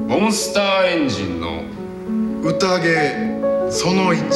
モンスターエンジンの宴その1。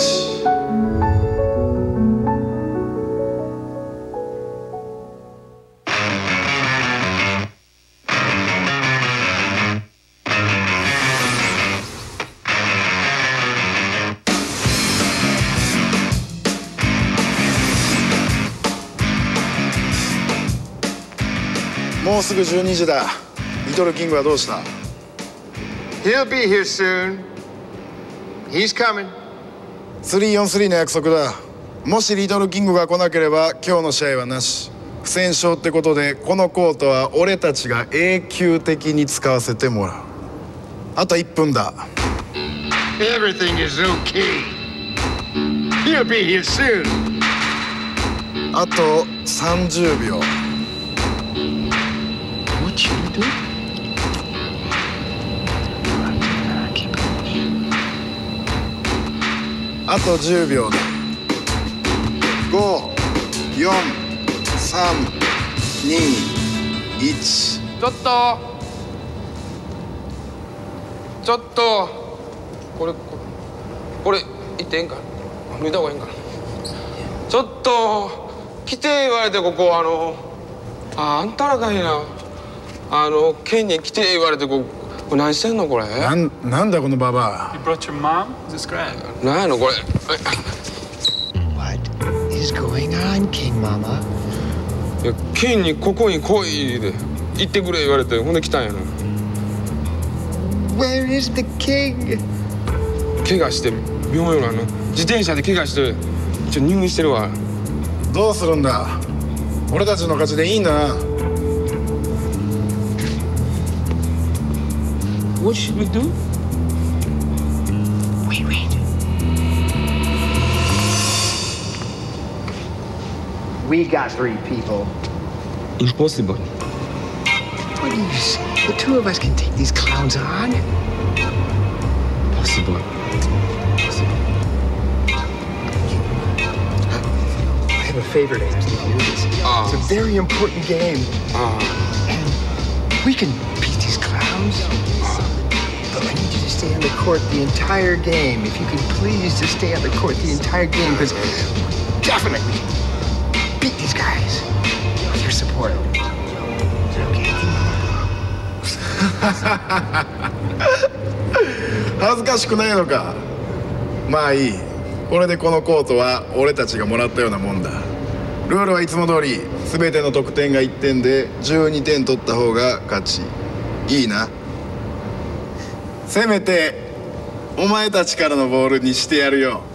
もうすぐ12時だ。リトルキングはどうした？ He'll be here soon. He's coming. 3-on-3 の約束だ。もしリトルキングが来なければ今日の試合はなし。不戦勝ってことでこのコートは俺たちが永久的に使わせてもらう。あと1分だ。 Everything is okay. He'll be here soon. あと30秒。 What you do? あと10秒だ。5、4、3、2、1。 ちょっとこれ言ってええんか抜いた方がいいんかな。ちょっと来て言われてここあんたらかいな県に来て言われてこれ何してんのこれ。 なんだこのババア。 You brought your mom? Is this great? 何やのこれ。 What is going on, King Mama? いや県にここに来いで行ってくれ言われてほんで来たんやな。 Where is the king? 怪我して病院自転車で怪我して入院してるわ。 どうするんだ。俺たちの勝ちでいいんだな。 What should we do? Wait. We got 3 people. Impossible. What do you say? The 2 of us can take these clowns on. Possible. I have a favor to ask you to do this. It's a very important game. And we can beat these clowns. But I need you to stay on the court the entire game. If you could please just stay on the court the entire game, because definitely beat these guys with your support. Okay? 恥ずかしくないのか。まあいい。これでこのコートは俺たちがもらったようなもんだ。ルールはいつも通り全ての得点が1点で12点取った方が勝ち。いいな。せめてお前たちからのボールにしてやるよ。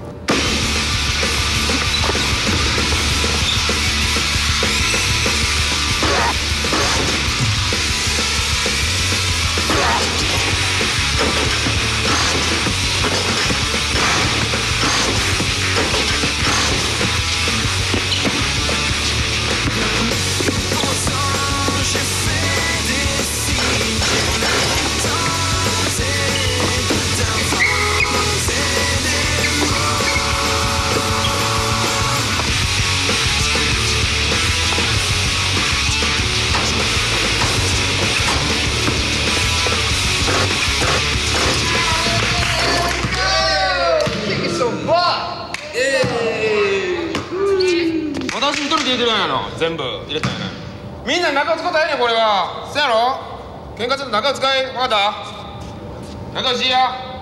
私一人で入れてるんやの全部入れたんやな。みんな中使ったらええねんこれは。そやろ喧嘩ちょっと中使い分かった。中しいや。